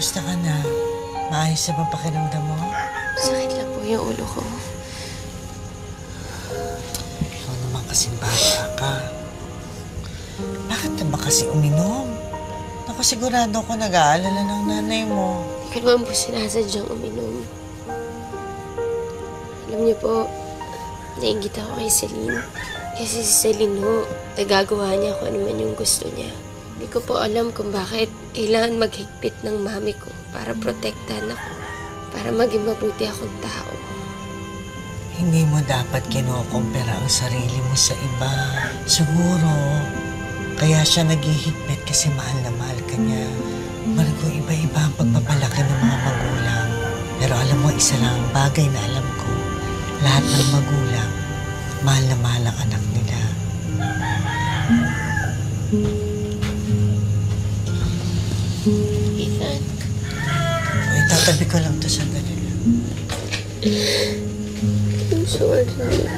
Kamusta ka na? Maayos na ba pakiramdam mo? Sakit lang po yung ulo ko. Ikaw naman kasing bata ka. Bakit na ba kasi uminom? Naku, sigurado ko nag-aalala ng nanay mo. Hindi ko naman po sinasadyang uminom. Alam niyo po, nainggit ako kay Celine. Kasi si Celine ho, nagagawa niya kung ano man yung gusto niya. Hindi ko po alam kung bakit kailangan maghigpit ng mami ko para protektahan ako. Para maging mabuti akong tao. Hindi mo dapat kinukumpara ang sarili mo sa iba. Siguro, kaya siya naghihigpit kasi mahal na mahal ka niya. Margo, iba-iba ang pagpapalaki ng mga magulang. Pero alam mo, isa lang ang bagay na alam ko. Lahat ng magulang, mahal na mahal ang anak nila. Ethan. Itatabi ko lang to sandali lang. I'm sorry.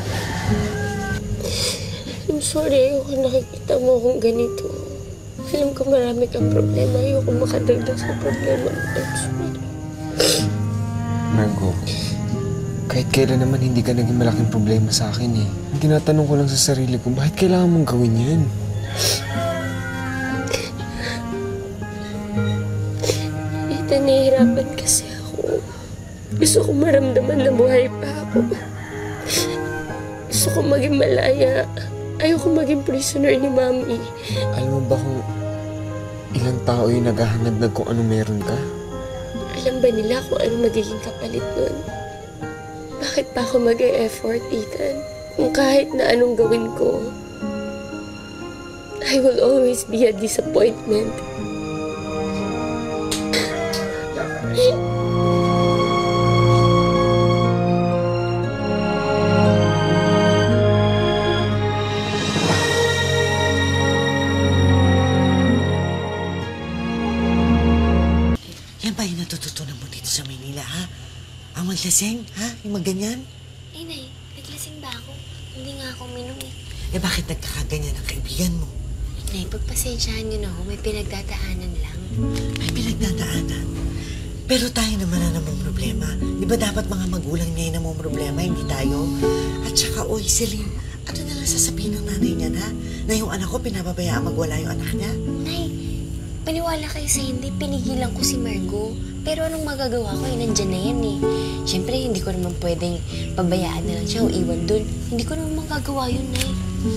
I'm sorry. Ayoko nakikita mo akong ganito. Alam ko marami kang problema. Ayoko makadagdag sa problema. I'm sorry. Margo, kahit kailan naman hindi ka naging malaking problema sa akin eh. Ang tinatanong ko lang sa sarili ko, bakit kailangan mong gawin yan? Ethan, nahihirapan kasi ako. Gusto ko maramdaman na buhay pa ako. Gusto ko maging malaya. Ayoko maging prisoner ni Mami. Alam mo ba kung ilang tao yung naghahangad na kung ano meron ka? Alam ba nila kung ano magiging kapalit nun? Bakit pa ako mag-e-effort, Ethan? Kung kahit na anong gawin ko, I will always be a disappointment. Yan ba yung natututunan mo dito sa Maynila, ha? Ang maglaseng, ha? Yung maganyan? Ay, Nay, naglasing ba ako? Hindi nga ako minum eh. Eh, bakit nagkakaganyan ang kaibigan mo? Nay, pagpasensyahan niyo na ako, may pinagdadaanan lang. May pinagdadaanan. Pero tayo naman na namang problema. Di ba dapat mga magulang niya yung namang problema, hindi tayo? At saka, oy, Celine, ano na lang sasabihin ng nanay niyan, ha? Na yung anak ko, pinababayaan magwala yung anak niya? Nay, paniwala kayo sa hindi, pinigilan ko si Margo. Pero anong magagawa ko, nandyan na yan eh. Siyempre, hindi ko naman pwedeng pabayaan na lang siya o iwan dun. Hindi ko naman magagawa yun, Nay.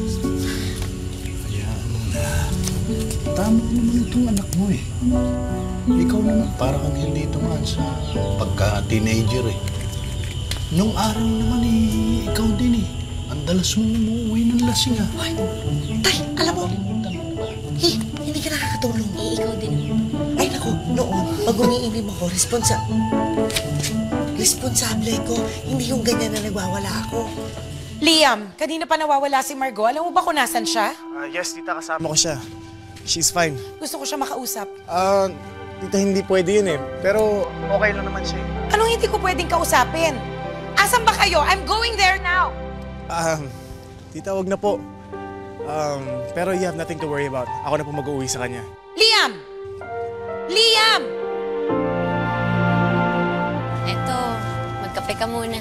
Hayaan mo na. Tama naman itong anak mo eh. Ikaw naman, parang kang hindi tumaan sa pagka-teenager eh. Nung araw naman eh, ikaw din eh. Ang dalas mong umuwi ng lasing ah. Ay, tay, alam mo, hindi ka nakakatulong. Eh, ikaw din naman. Ay, naku, noon, pag umiinom ako, responsable ko. Hindi yung ganyan na nagwawala ako. Liam, kanina pa nawawala si Margo. Alam mo ba kung nasan siya? Yes, tita, kasama ko siya. She's fine. Gusto ko siya makausap. Tita, hindi pwede yun eh. Pero okay lang naman siya. Anong hindi ko pwedeng kausapin? Asan ba kayo? I'm going there now! Tita, wag na po. Pero you have nothing to worry about. Ako na po mag-uwi sa kanya. Liam! Liam! Eto, magkape ka muna.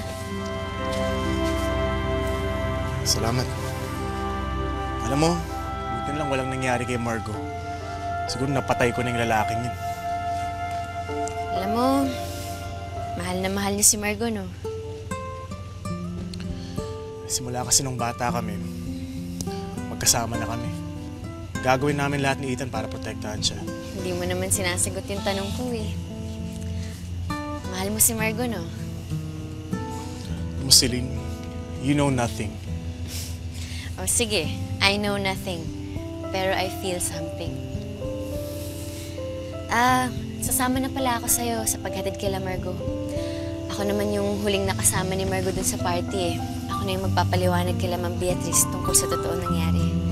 Salamat. Alam mo, buti lang walang nangyari kay Margo. Siguro napatay ko na yung lalaking yun. Alam mo, mahal na mahal niya si Margo, no? Simula kasi nung bata kami, magkasama na kami. Gagawin namin lahat ni Ethan para protektahan siya. Hindi mo naman sinasagot yung tanong ko eh. Mahal mo si Margo, no? Celine, you know nothing. O sige, I know nothing. Pero I feel something. Sasama na pala ako sa'yo sa paghatid kila Margo. Ako naman yung huling nakasama ni Margo dun sa party eh. Ako na yung magpapaliwanag kila Ma'am Beatrice tungkol sa totoong nangyari.